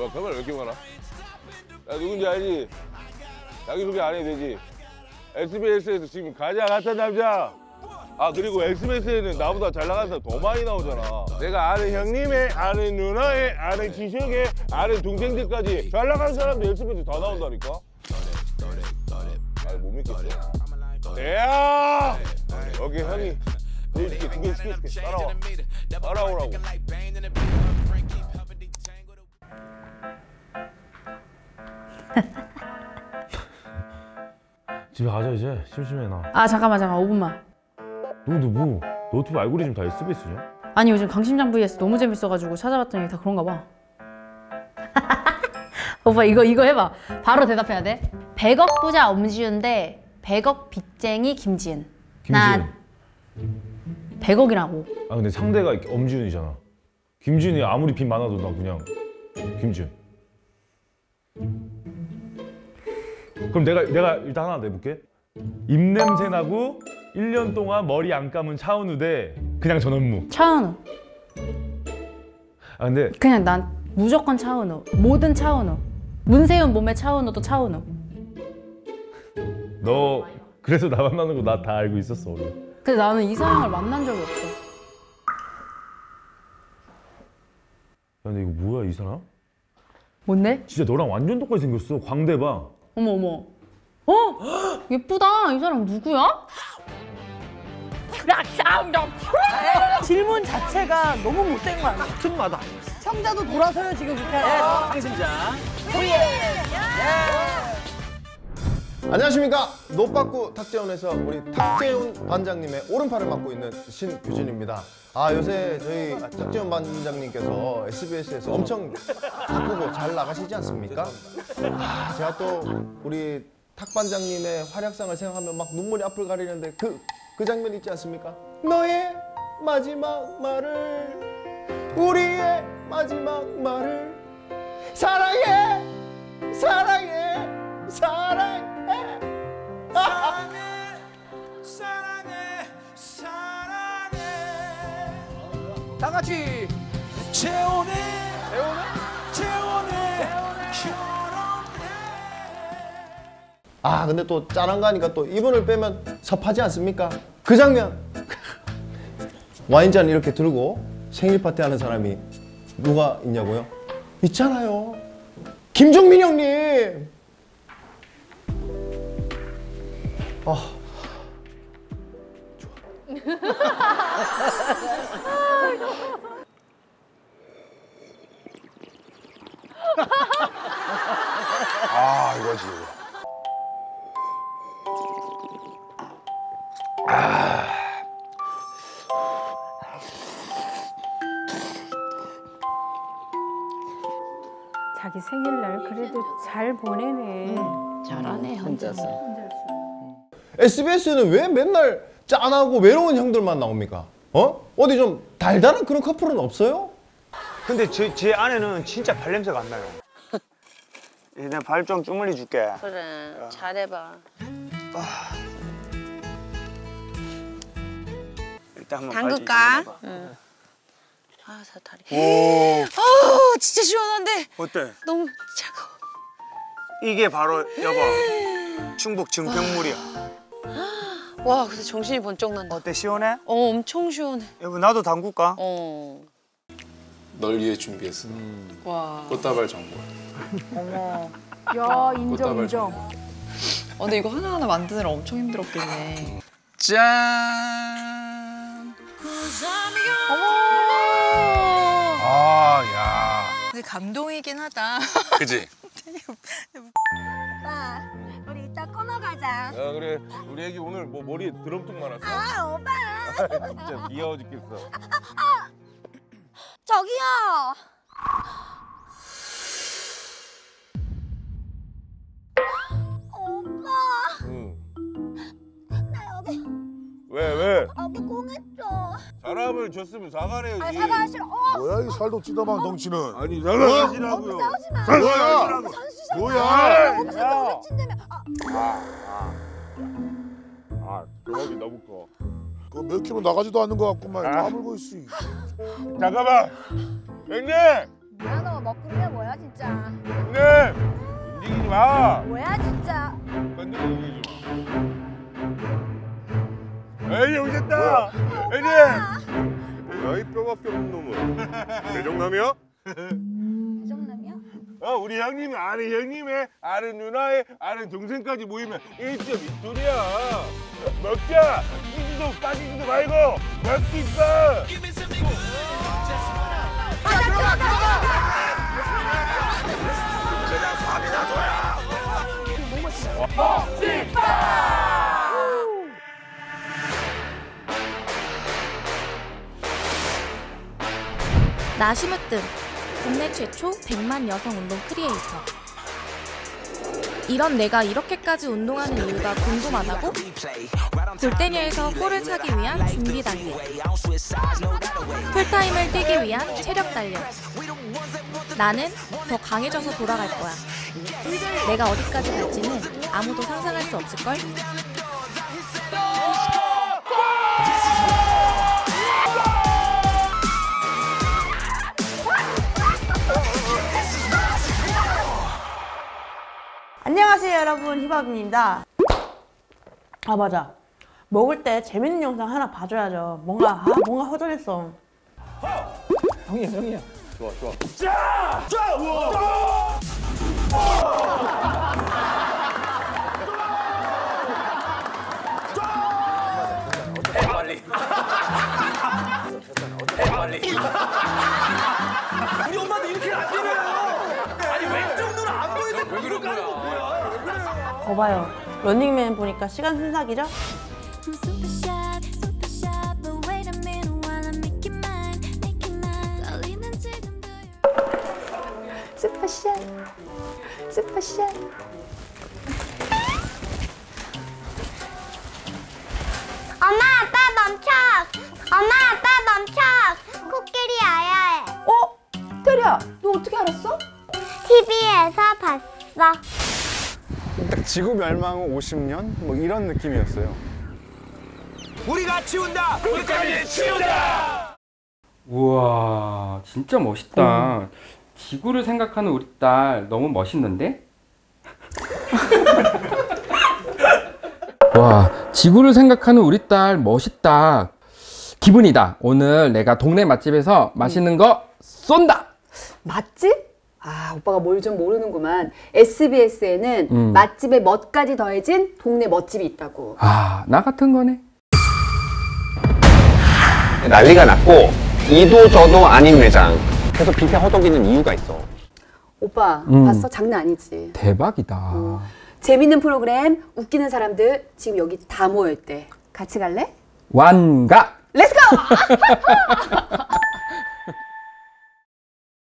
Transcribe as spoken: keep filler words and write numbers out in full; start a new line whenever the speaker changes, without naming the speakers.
야, 카메라 왜 이렇게 많아? 야, 누군지 알지? 자기소개 안 해도 되지? 에스비에스에서 지금 가장 핫한 남자! 아, 그리고 에스비에스에는 나보다 잘 나가는 사람 더 많이 나오잖아. 내가 아는 형님의, 아는 누나의, 아는 지식의, 아는 동생들까지 잘 나가는 사람도 에스비에스 다 나온다니까? 아니, 못 믿겠어. 대야! 여기 형이 내일게 두 개 시킬게. 따라와. 따라오라고.
집에 가자 이제. 심심해 나.
아 잠깐만 잠깐만 오 분만.
너 너 뭐? 너튜브 알고리즘 다 에스비에스냐?
아니 요즘 강심장 브이에스 너무 재밌어가지고 찾아봤더니 다 그런가 봐. 오빠 이거 이거 해봐. 바로 대답해야 돼. 백억 부자 엄지윤 대 백억 빚쟁이 김지은.
김지은.
백억이라고.
아 근데 상대가 엄지윤이잖아. 김지은이 아무리 빚 많아도 나 그냥 김지은. 그럼 내가 내가 일단 하나 내볼게. 입냄새 나고 일 년 동안 머리 안 감은 차은우 대 그냥 전현무.
차은우.
아 근데
그냥 난 무조건 차은우. 모든 차은우. 문세윤 몸에 차은우도 차은우.
너 그래서 나 만나는 거 나 다 알고 있었어 원래.
근데 나는 이상형을 만난 적이 없어.
야 근데 이거 뭐야 이 사람?
뭔데?
진짜 너랑 완전 똑같이 생겼어. 광대 봐.
어머 어머. 어? 예쁘다. 이 사람 누구야?
질문 자체가 너무 못된 거 아니야?
틈마다.
청자도 돌아서요 지금 그렇게.
당신자.
안녕하십니까. 노빠꾸 탁재훈에서 우리 탁재훈 반장님의 오른팔을 맡고 있는 신규진입니다. 아 요새 저희 탁재훈 반장님께서 에스비에스에서 엄청 바쁘고 잘 나가시지 않습니까? 아 제가 또 우리 탁 반장님의 활약상을 생각하면 막 눈물이 앞을 가리는데 그, 그 장면 있지 않습니까? 너의 마지막 말을, 우리의 마지막 말을, 사랑해 사랑해 사랑해
사랑해 사랑해 사랑해. 다 같이 재혼해 재혼해 재혼해 결혼해.
아 근데 또 짠한 거 하니까 또 이분을 빼면 섭하지 않습니까? 그 장면 와인잔 이렇게 들고 생일 파티 하는 사람이 누가 있냐고요? 있잖아요. 김종민 형님. 아
아, 이거지. 아.
자기 생일날 그래도 잘 보내네.
잘하네 혼자서.
에스비에스는 왜 맨날 짠하고 외로운 형들만 나옵니까? 어? 어디 좀 달달한 그런 커플은 없어요?
근데 제, 제 아내는 진짜 발냄새가 안 나요. 내가 발 좀 주물리 줄게.
그래, 잘해봐.
일단 한번
담글까?
발
응. 아, 사다리.
오,
아, 진짜 시원한데.
어때?
너무 차가워.
이게 바로 여보 충북 증평물이야.
와, 근데 정신이 번쩍 난다.
어때, 시원해?
어, 엄청 시원해.
여보 나도 담글까?
어.
널 위해 준비했어.
와.
꽃다발 전골.
어머.
야 인정
꽃다발
인정.
전골.
어, 근데 이거 하나하나 만드느라 엄청 힘들었겠네.
짠.
아, 야.
근데 감동이긴 하다.
그지?
오빠 우리 이따 코너 가자.
야, 그래. 우리 애기 오늘 뭐 머리에 드럼통 많았어?
아 오빠.
진짜 귀여워 죽겠어.
저기요. 오빠
응.
나 여기
왜, 왜?
여기 꽁했어.
사람을 줬으면 사과해야지.
아 사과하시라. 어.
뭐야 이 살도 찌다만 덩치는.
아니, 사과하시라고요.
싸우지 마.
사과하시라고.
선수상.
뭐야?
엄청 너무 친다며. 아.
아, 아. 아, 조각이 너무 커.
그거 몇 킬로 나가지도 않는 것 같구만.
아.
까불고 있어.
잠깐만. 형님!
뭐야 너 먹구리야 뭐야? 진짜.
네. 움직이지 마.
뭐야 진짜.
건드리지 마. 에이 오셨다. 에이.
야이 뼈밖에 없는 놈은 대정남이야?
대정남이야?
어 우리 형님이 아는 형님의 아는 누나의 아는 동생까지 모이면 일 점 이 돈이야. 먹자. 끼지도 빠지지도 말고 먹기 있어.
가자 가자 가자.
나시무뜸 국내 최초 백만 여성 운동 크리에이터. 이런 내가 이렇게까지 운동하는 이유가 궁금하다고? 골대녀에서 골을 차기 위한 준비 단계, 풀타임을 뛰기 위한 체력 단련. 나는 더 강해져서 돌아갈 거야. 내가 어디까지 갈지는 아무도 상상할 수 없을걸?
안녕하세요 여러분, 힙합입니다. 아 맞아, 먹을 때 재밌는 영상 하나 봐줘야죠. 뭔가 아 뭔가 허전했어. 형이야 형이야.
좋아 좋아.
자! 자! 우와!
빨리. 빨리.
우리 엄마도 이렇게 안 되네요. 아니 왼쪽 눈 안 보이는데 왜 그런 거야?
거봐요, 런닝맨 보니까 시간 순삭이죠?
슈퍼샷. 슈퍼샷. 엄마 아빠 멈춰. 엄마 아빠 멈춰. 코끼리 아야해.
어? 테리야, 너 어떻게 알았어?
티비에서 봤어.
딱 지구 멸망 오십 년? 뭐 이런 느낌이었어요.
우리가 치운다. 우리까지 치운다.
우와, 진짜 멋있다. 음. 지구를 생각하는 우리 딸 너무 멋있는데? 와, 지구를 생각하는 우리 딸 멋있다. 기분이다. 오늘 내가 동네 맛집에서 맛있는 거 쏜다.
맛집? 아, 오빠가 뭘 좀 모르는구만. 에스비에스에는 음. 맛집의 멋까지 더해진 동네 멋집이 있다고.
아, 나 같은 거네.
난리가 났고 이도 저도 아닌 매장. 계속 뷔페 허덕이는 이유가 있어.
오빠
음.
봤어? 장난 아니지.
대박이다.
어. 재밌는 프로그램, 웃기는 사람들 지금 여기 다 모여있대. 같이 갈래?
완가.
렛츠고!